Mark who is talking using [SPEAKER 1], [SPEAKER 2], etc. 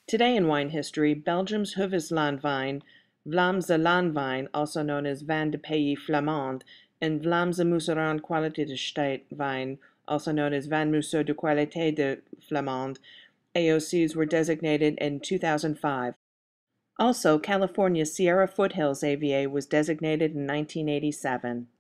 [SPEAKER 1] Today in wine history, Belgium's Heuvellandwijn, Vlaamse Landwijn, also known as Vin de Pays Flamand, and Vlaamse Mousserand Kwaliteitsteit Wijn, also known as Vin Mousseux de Qualité de Flamand, AOCs were designated in 2005. Also, California's Sierra Foothills AVA was designated in 1987.